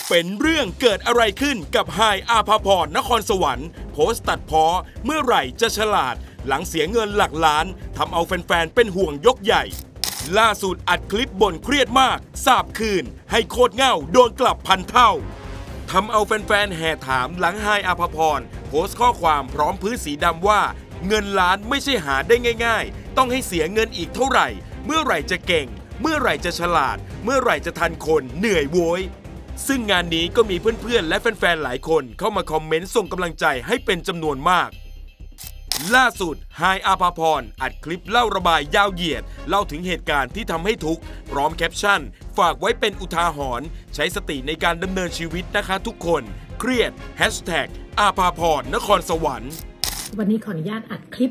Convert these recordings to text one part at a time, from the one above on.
เป็นเรื่องเกิดอะไรขึ้นกับไฮายอาภาพรนครสวรรค์โพสต์ตัดพ้อเมื่อไหร่จะฉลาดหลังเสียเงินหลักล้านทำเอาแฟนๆเป็นห่วงยกใหญ่ล่าสุดอัดคลิปบ่นเครียดมากสาบคืนให้โคตรเง่าโดนกลับพันเท่าทำเอาแฟนๆแห่ถามหลังไฮายอาภาพรโพสต์ข้อความพร้อมพื้นสีดำว่าเงินล้านไม่ใช่หาได้ง่ายๆต้องให้เสียเงินอีกเท่าไหร่เมื่อไหร่จะเก่งเมื่อไหร่จะฉลาดเมื่อไหร่จะทันคนเหนื่อยโวยซึ่งงานนี้ก็มีเพื่อนๆและแฟนๆหลายคนเข้ามาคอมเมนต์ส่งกำลังใจให้เป็นจำนวนมากล่าสุดไฮายอาภาพรอัดคลิปเล่าระบายยาวเหยียดเล่าถึงเหตุการณ์ที่ทำให้ทุกข์พร้อมแคปชั่นฝากไว้เป็นอุทาหรณ์ใช้สติในการดำเนินชีวิตนะคะทุกคนเครียดแฮชแท็กอาภาพรนครสวรรค์วันนี้ขออนุญาตอัดคลิป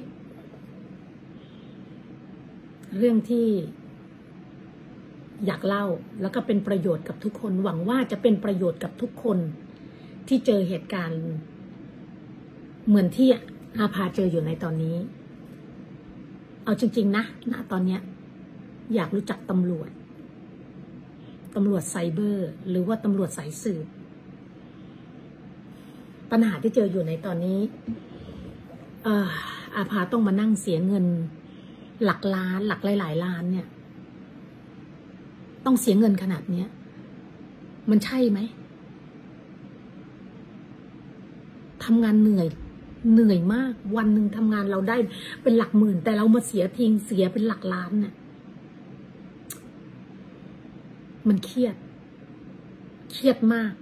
เรื่องที่อยากเล่าแล้วก็เป็นประโยชน์กับทุกคนหวังว่าจะเป็นประโยชน์กับทุกคนที่เจอเหตุการณ์เหมือนที่อาภาเจออยู่ในตอนนี้เอาจริงๆนะตอนนี้อยากรู้จักตำรวจไซเบอร์หรือว่าตำรวจสายสืบปัญหาที่เจออยู่ในตอนนี้อาภาต้องมานั่งเสียเงินหลักล้านหลักหลายๆล้านเนี่ยต้องเสียเงินขนาดนี้มันใช่ไหมทำงานเหนื่อยมากวันหนึ่งทำงานเราได้เป็นหลักหมื่นแต่เรามาเสียทิ้งเสียเป็นหลักล้านเนี่ยมันเครียดมาก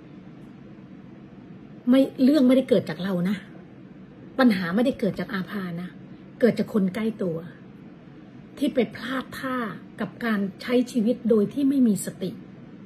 เรื่องไม่ได้เกิดจากเรานะปัญหาไม่ได้เกิดจากอาภานะเกิดจากคนใกล้ตัวที่ไปพลาดท่ากับการใช้ชีวิตโดยที่ไม่มีสติ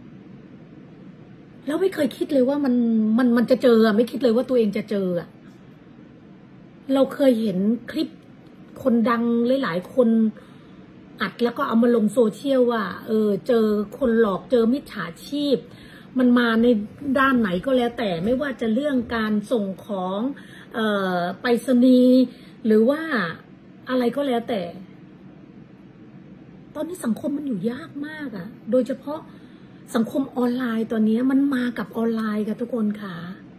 แล้วไม่เคยคิดเลยว่ามันจะเจอไม่คิดเลยว่าตัวเองจะเจอเราเคยเห็นคลิปคนดังหลายๆคนอัดแล้วก็เอามาลงโซเชียลว่าเจอคนหลอกเจอมิจฉาชีพมันมาในด้านไหนก็แล้วแต่ไม่ว่าจะเรื่องการส่งของไปรษณีย์หรือว่าอะไรก็แล้วแต่ตอนนี้สังคมมันอยู่ยากมากโดยเฉพาะสังคมออนไลน์ตอนนี้มันมากับออนไลน์ค่ะทุกคนค่ะ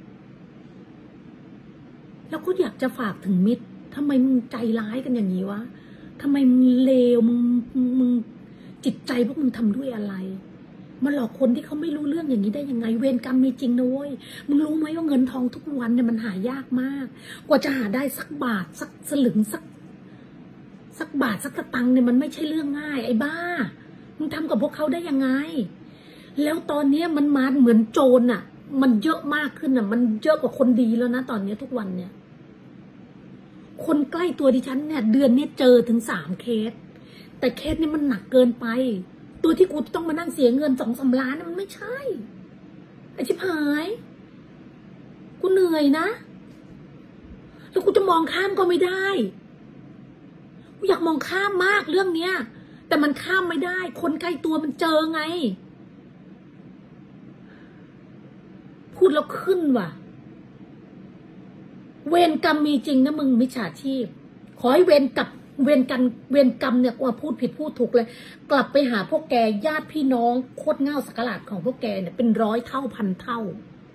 แล้วก็อยากจะฝากถึงมิตรทำไมมึงใจร้ายกันอย่างนี้วะทำไมมึงเลวมึงจิตใจพวกมึงทำด้วยอะไรมาหลอกคนที่เขาไม่รู้เรื่องอย่างนี้ได้ยังไงเวรกรรมมีจริงนะเว้ยมึงรู้ไหมว่าเงินทองทุกวันเนี่ยมันหายากมากกว่าจะหาได้สักบาทสักสลึงสักบาทสักสตังค์เนี่ยมันไม่ใช่เรื่องง่ายไอ้บ้ามึงทำกับพวกเขาได้ยังไงแล้วตอนนี้มันมาเหมือนโจรมันเยอะมากขึ้นมันเยอะกว่าคนดีแล้วนะตอนนี้ทุกวันเนี่ยคนใกล้ตัวดิฉันเนี่ยเดือนนี้เจอถึง3 เคสแต่เคสนี้มันหนักเกินไปตัวที่กูต้องมานั่งเสียเงิน2-3 ล้านมันไม่ใช่ไอ้ชิบหายกูเหนื่อยนะแล้วกูจะมองข้ามก็ไม่ได้กูอยากมองข้ามมากเรื่องเนี้ยแต่มันข้ามไม่ได้คนใกล้ตัวมันเจอไงพูดแล้วขึ้นว่ะเวรกรรมมีจริงนะมึงมิจฉาชีพขอให้เวรกรรมเนี่ยว่าพูดผิดพูดถูกเลยกลับไปหาพวกแกญาติพี่น้องโคตรเง่าสักหลาดของพวกแกเนี่ยเป็น100 เท่าพันเท่า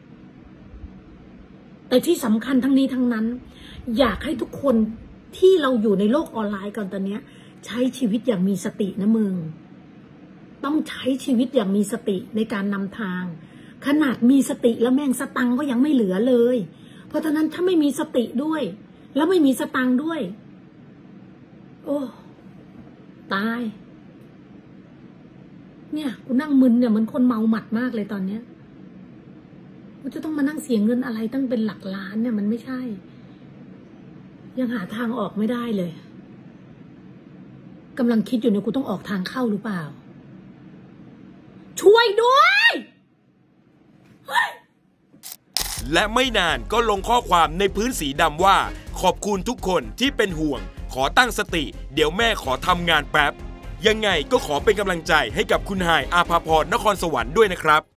แต่ที่สำคัญทั้งนี้ทั้งนั้นอยากให้ทุกคนที่เราอยู่ในโลกออนไลน์กันตอนนี้ใช้ชีวิตอย่างมีสตินะมึงต้องใช้ชีวิตอย่างมีสติในการนำทางขนาดมีสติแล้วแม่งสตังก็ยังไม่เหลือเลยเพราะฉะนั้นถ้าไม่มีสติด้วยแล้วไม่มีสตังด้วยโอ้ตายเนี่ยกูนั่งมึนเนี่ยเหมือนคนเมาหมัดมากเลยตอนเนี้ยกูจะต้องมานั่งเสียเงินอะไรตั้งเป็นหลักล้านเนี่ยมันไม่ใช่ยังหาทางออกไม่ได้เลยกำลังคิดอยู่เนี่ยกูต้องออกทางเข้าหรือเปล่าช่วยด้วยและไม่นานก็ลงข้อความในพื้นสีดำว่าขอบคุณทุกคนที่เป็นห่วงขอตั้งสติเดี๋ยวแม่ขอทำงานแป๊บยังไงก็ขอเป็นกำลังใจให้กับคุณไฮายอาภาพรนครสวรรค์ด้วยนะครับ